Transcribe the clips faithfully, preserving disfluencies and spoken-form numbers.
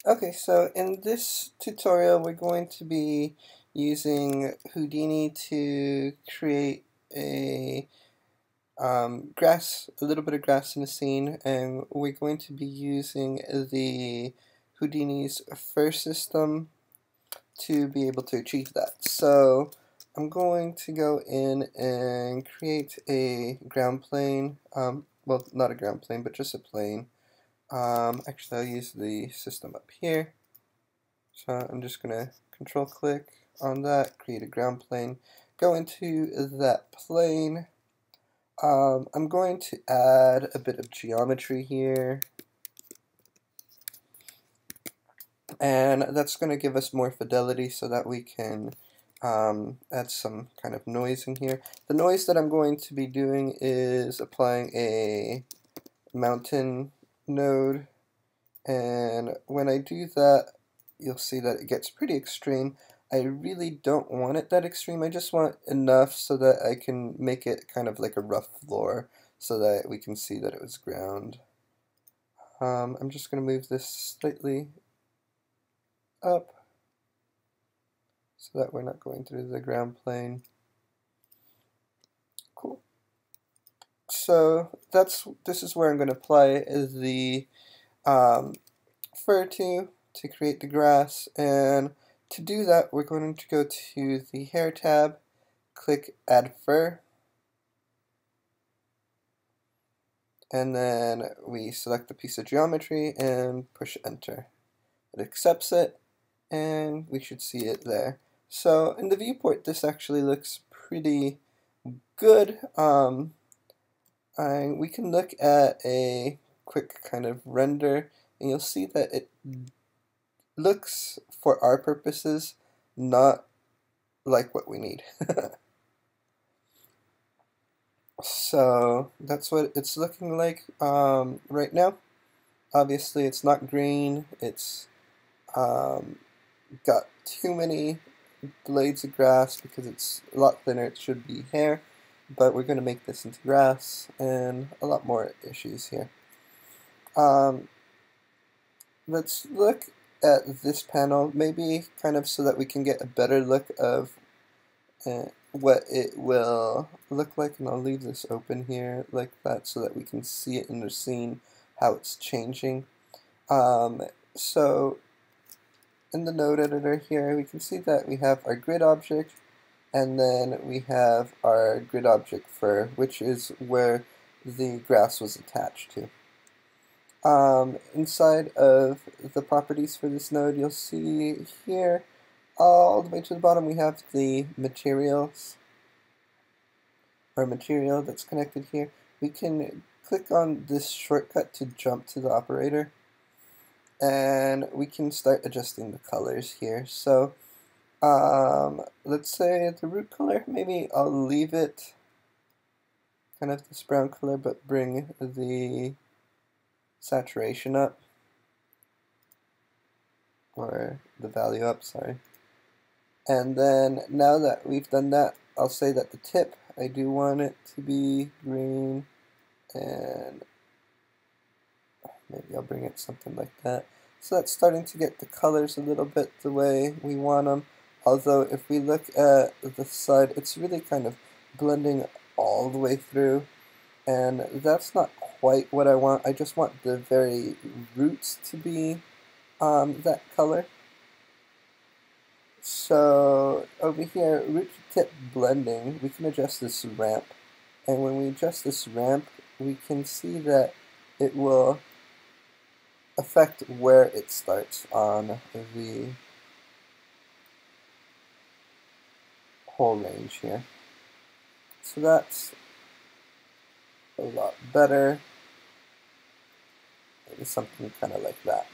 Okay, so in this tutorial we're going to be using Houdini to create a um, grass, a little bit of grass in a scene, and we're going to be using the Houdini's fur system to be able to achieve that. So I'm going to go in and create a ground plane, um, well not a ground plane but just a plane. Um, actually I'll use the system up here. So I'm just going to control click on that, create a ground plane, go into that plane. Um, I'm going to add a bit of geometry here, and that's going to give us more fidelity so that we can um, add some kind of noise in here. The noise that I'm going to be doing is applying a mountain node, and when I do that you'll see that it gets pretty extreme. I really don't want it that extreme. I just want enough so that I can make it kind of like a rough floor so that we can see that it was ground. Um, I'm just going to move this slightly up so that we're not going through the ground plane. Cool. So that's this is where I'm going to apply the um, fur to to create the grass, and to do that we're going to go to the hair tab, click add fur, and then we select the piece of geometry and push enter. It accepts it, and we should see it there. So in the viewport this actually looks pretty good. Um, I, we can look at a quick kind of render, and you'll see that it looks, for our purposes, not like what we need. So that's what it's looking like um, right now. Obviously it's not green, it's um, got too many blades of grass because it's a lot thinner. It should be hair, but we're going to make this into grass, and a lot more issues here. Um, let's look at this panel, maybe kind of so that we can get a better look of uh, what it will look like, and I'll leave this open here like that so that we can see it in the scene, how it's changing. Um, so in the node editor here we can see that we have our grid object, and then we have our grid object fur, which is where the grass was attached to. Um, inside of the properties for this node, you'll see here, all the way to the bottom, we have the materials, or material that's connected here. We can click on this shortcut to jump to the operator, and we can start adjusting the colors here. So, um, let's say the root color, maybe I'll leave it kind of this brown color, but bring the saturation up, or the value up, sorry. And then now that we've done that, I'll say that the tip, I do want it to be green, and maybe I'll bring it something like that. So that's starting to get the colors a little bit the way we want them. Although if we look at the side, it's really kind of blending all the way through, and that's not quite what I want. I just want the very roots to be um, that color. So over here, root to tip blending, we can adjust this ramp, and when we adjust this ramp, we can see that it will affect where it starts on the whole range here. So that's a lot better. Maybe something kind of like that.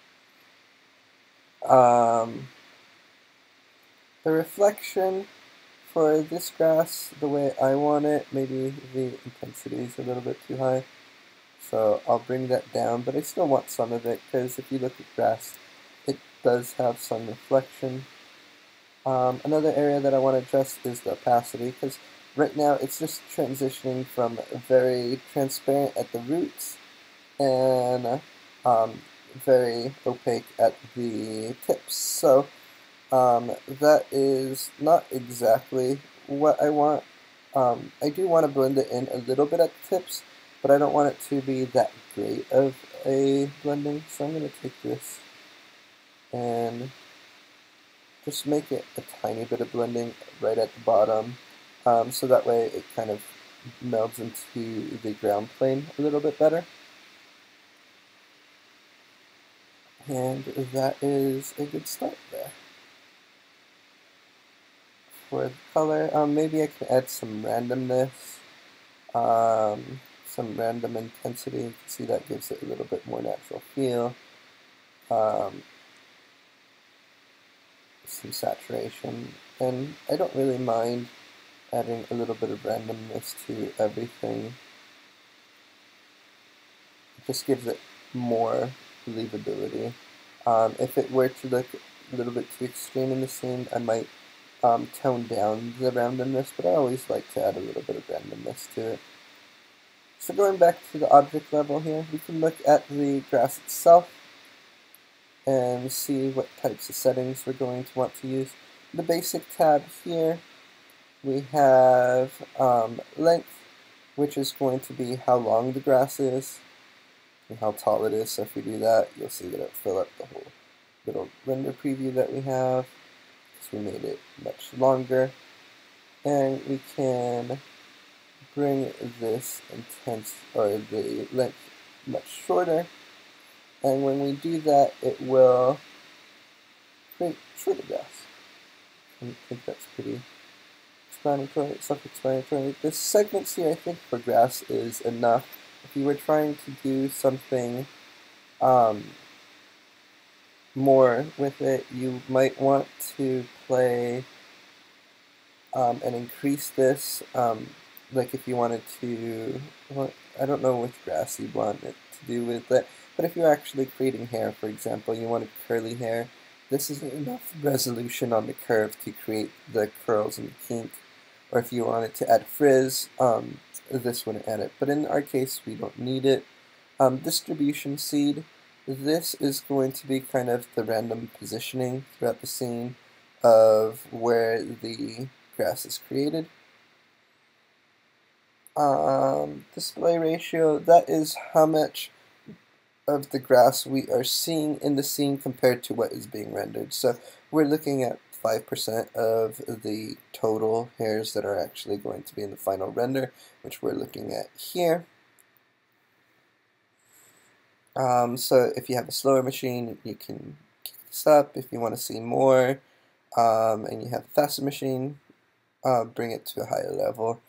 Um, the reflection for this grass, the way I want it, maybe the intensity is a little bit too high. So I'll bring that down, but I still want some of it, because if you look at grass, it does have some reflection. Um, another area that I want to adjust is the opacity, because right now it's just transitioning from very transparent at the roots and um, very opaque at the tips. So um, that is not exactly what I want. Um, I do want to blend it in a little bit at the tips, but I don't want it to be that great of a blending. So I'm going to take this and just make it a tiny bit of blending right at the bottom, um, so that way it kind of melds into the ground plane a little bit better. And that is a good start there. For the color, um, maybe I can add some randomness, um, some random intensity. You can see that gives it a little bit more natural feel. Um, some saturation, and I don't really mind adding a little bit of randomness to everything. It just gives it more believability. Um, if it were to look a little bit too extreme in the scene, I might um, tone down the randomness, but I always like to add a little bit of randomness to it. So going back to the object level here, we can look at the grass itself and see what types of settings we're going to want to use. The basic tab here, we have um, length, which is going to be how long the grass is and how tall it is. So if we do that, you'll see that it'll fill up the whole little render preview that we have, because we made it much longer. And we can bring this intense, or the length, much shorter. And when we do that, it will create shorter grass. I think that's pretty explanatory, self-explanatory. The segments here, I think, for grass is enough. If you were trying to do something um, more with it, you might want to play um, and increase this. Um, like if you wanted to, well, I don't know which grass you want it to do with it, but if you're actually creating hair, for example, you wanted curly hair, this is enough resolution on the curve to create the curls and the kink. Or if you wanted to add frizz, um, this wouldn't add it. But in our case, we don't need it. Um, distribution seed, this is going to be kind of the random positioning throughout the scene of where the grass is created. Um, display ratio, that is how much of the grass we are seeing in the scene compared to what is being rendered. So we're looking at five percent of the total hairs that are actually going to be in the final render, which we're looking at here. Um, so if you have a slower machine, you can kick this up. If you want to see more, um, and you have a faster machine, uh, bring it to a higher level.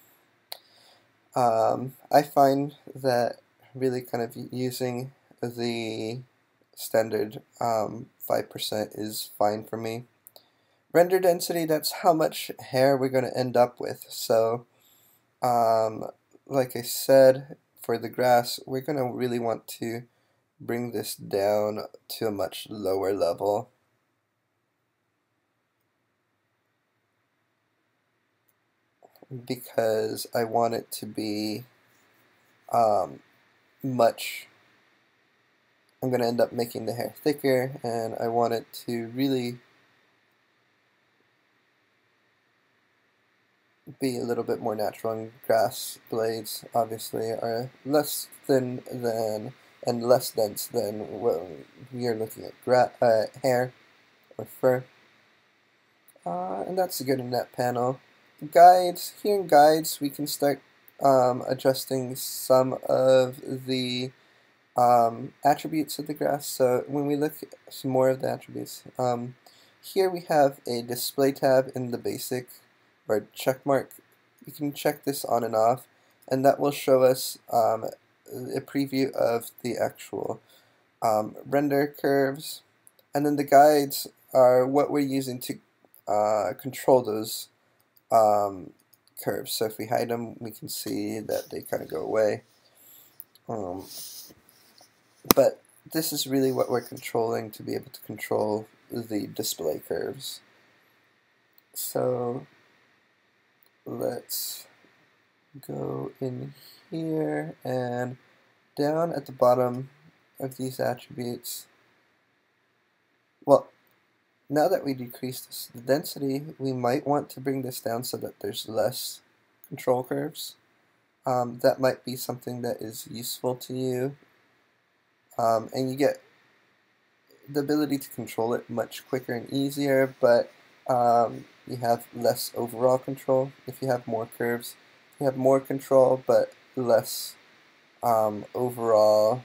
Um, I find that really kind of using the standard um, five percent is fine for me. Render density, that's how much hair we're going to end up with. So, um, like I said, for the grass, we're going to really want to bring this down to a much lower level. Because I want it to be um, much, I'm going to end up making the hair thicker, and I want it to really be a little bit more natural. And grass blades obviously are less thin than and less dense than what we are looking at gra uh, hair or fur. Uh, and that's good in that panel. Guides, here in guides we can start um, adjusting some of the um, attributes of the grass. So when we look at some more of the attributes, um, here we have a display tab in the basic or check mark. We can check this on and off, and that will show us um, a preview of the actual um, render curves. And then the guides are what we're using to uh, control those um, curves. So if we hide them, we can see that they kind of go away. Um, but this is really what we're controlling to be able to control the display curves. So let's go in here, and down at the bottom of these attributes, well, now that we decreased the density, we might want to bring this down so that there's less control curves. Um, that might be something that is useful to you, um, and you get the ability to control it much quicker and easier, but um, you have less overall control. If you have more curves, you have more control, but less um, overall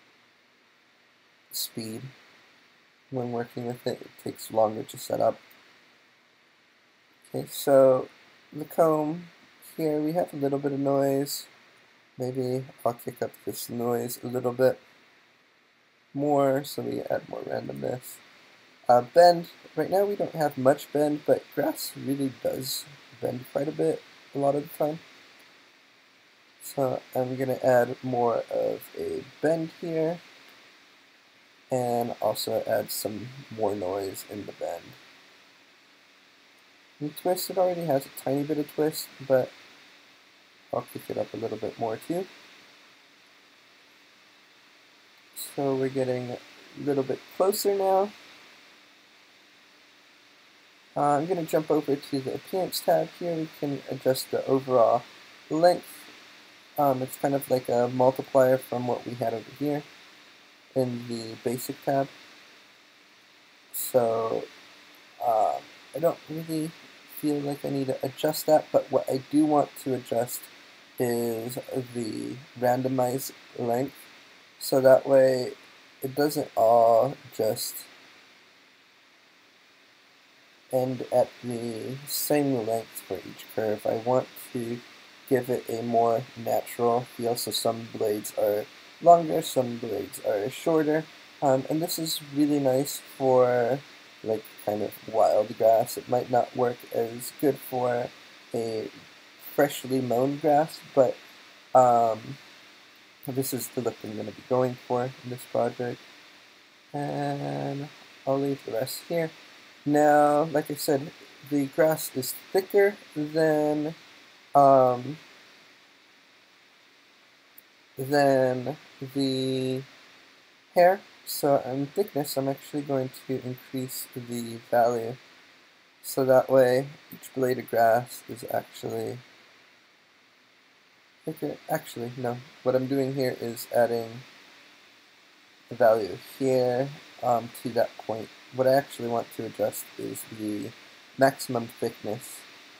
speed when working with it. It takes longer to set up. Okay, so the comb here, we have a little bit of noise. Maybe I'll kick up this noise a little bit more so we add more randomness. Uh, bend, right now we don't have much bend, but grass really does bend quite a bit a lot of the time. So I'm going to add more of a bend here, and also add some more noise in the bend. And twist, it already has a tiny bit of twist, but I'll kick it up a little bit more too. So we're getting a little bit closer now. Uh, I'm going to jump over to the Appearance tab here. We can adjust the overall length. Um, it's kind of like a multiplier from what we had over here in the Basic tab. So uh, I don't really feel like I need to adjust that, but what I do want to adjust is the randomized length. So that way it doesn't all just end at the same length for each curve. I want to give it a more natural feel, so some blades are longer, some blades are shorter, um, and this is really nice for like kind of wild grass. It might not work as good for a freshly mown grass, but um, this is the look I'm going to be going for in this project, and I'll leave the rest here. Now, like I said, the grass is thicker than um, than the hair, so in thickness I'm actually going to increase the value, so that way each blade of grass is actually thicker. Actually, no, what I'm doing here is adding the value here um, to that point. What I actually want to adjust is the maximum thickness.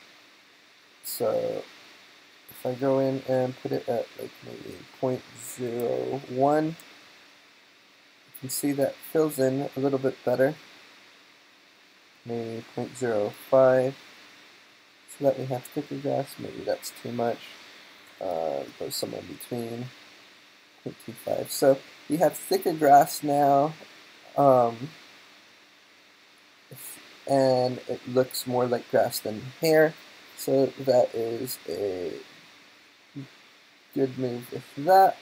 So if I go in and put it at like maybe zero point zero one, you can see that fills in a little bit better. Maybe zero point zero five, so that we have thicker grass. Maybe that's too much. Uh, go somewhere between zero point two five. So we have thicker grass now, um, and it looks more like grass than hair. So that is a good move with that.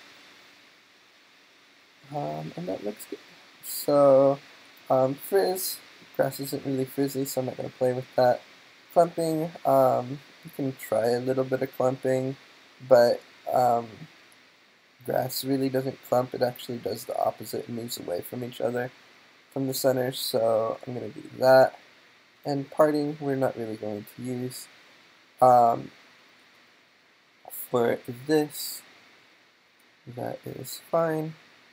Um, and that looks good. So, um, frizz, grass isn't really frizzy, so I'm not going to play with that. Clumping, um, you can try a little bit of clumping, but um, grass really doesn't clump. It actually does the opposite and moves away from each other from the center, so I'm going to do that. And parting, we're not really going to use. Um, for this, that is fine.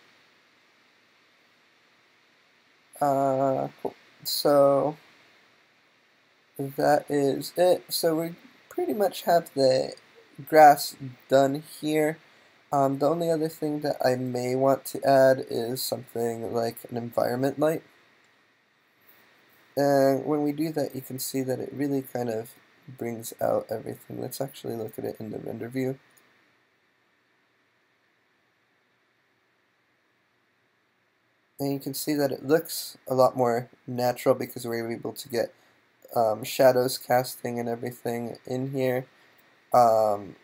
Uh, cool. So that is it. So we pretty much have the grass done here. Um, the only other thing that I may want to add is something like an environment light. And when we do that, you can see that it really kind of brings out everything. Let's actually look at it in the render view. And you can see that it looks a lot more natural because we were able to get um, shadows casting and everything in here. Um,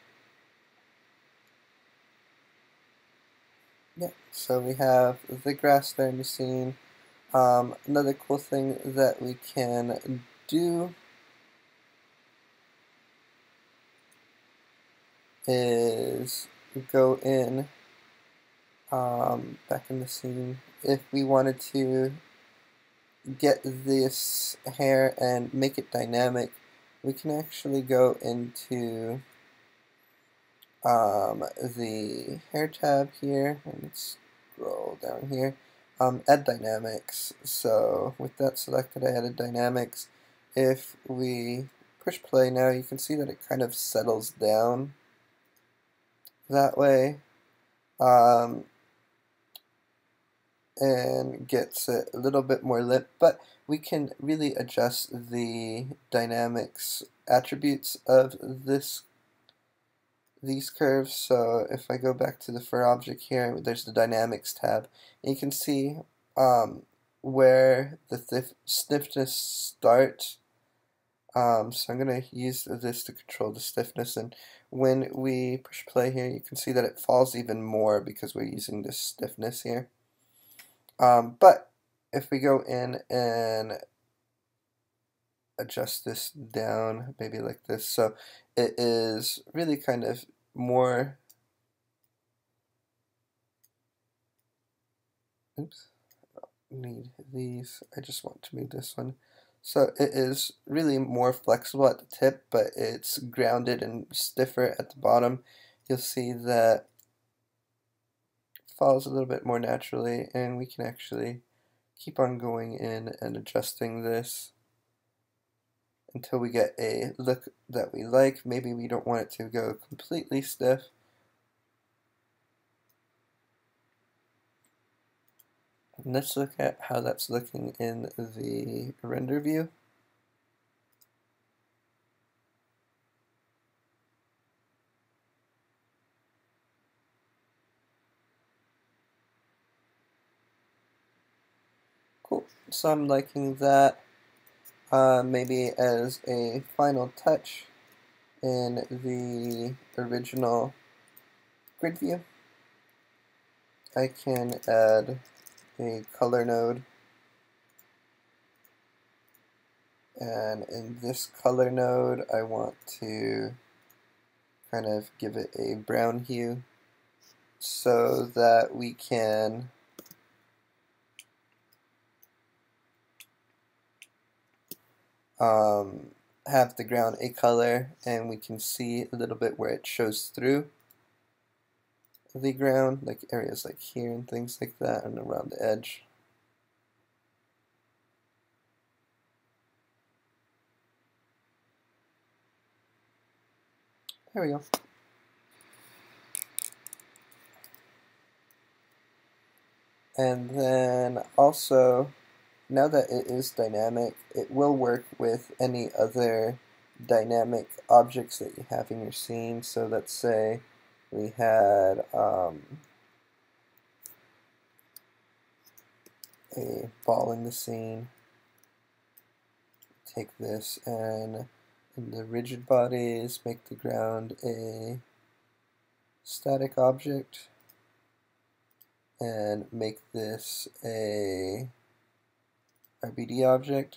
yeah, so we have the grass there in the scene. Um, another cool thing that we can do is go in um, back in the scene, if we wanted to get this hair and make it dynamic, we can actually go into um, the hair tab here and scroll down here, um, add dynamics. So with that selected, I added dynamics. If we push play now, you can see that it kind of settles down that way, um, and gets it a little bit more lit, but we can really adjust the dynamics attributes of this these curves. So if I go back to the fur object here, there's the dynamics tab, and you can see um, where the stiffness starts. Um, so I'm going to use this to control the stiffness, and when we push play here, you can see that it falls even more because we're using this stiffness here. Um, but if we go in and adjust this down, maybe like this, so it is really kind of more, oops, need these, I just want to move this one. So it is really more flexible at the tip, but it's grounded and stiffer at the bottom. You'll see that it falls a little bit more naturally, and we can actually keep on going in and adjusting this until we get a look that we like. Maybe we don't want it to go completely stiff. And let's look at how that's looking in the render view. Cool. So I'm liking that. Uh, maybe as a final touch in the original grid view, I can add a color node, and in this color node I want to kind of give it a brown hue so that we can um, have the ground a color, and we can see a little bit where it shows through the ground, like areas like here and things like that, and around the edge. There we go. And then also, now that it is dynamic, it will work with any other dynamic objects that you have in your scene. So let's say we had um, a ball in the scene. Take this and in the rigid bodies, make the ground a static object, and make this a R B D object.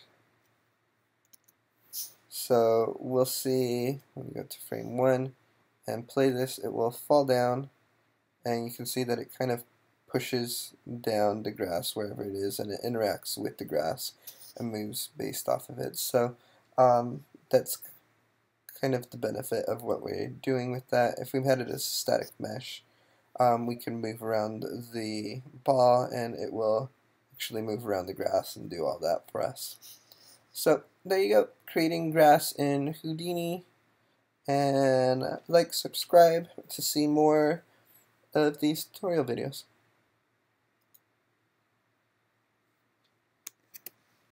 So we'll see when we go to frame one and play this, it will fall down, and you can see that it kind of pushes down the grass wherever it is, and it interacts with the grass and moves based off of it. So um, that's kind of the benefit of what we're doing with that. If we had it as static mesh, um, we can move around the ball and it will actually move around the grass and do all that for us. So there you go, creating grass in Houdini, and like, subscribe to see more of these tutorial videos.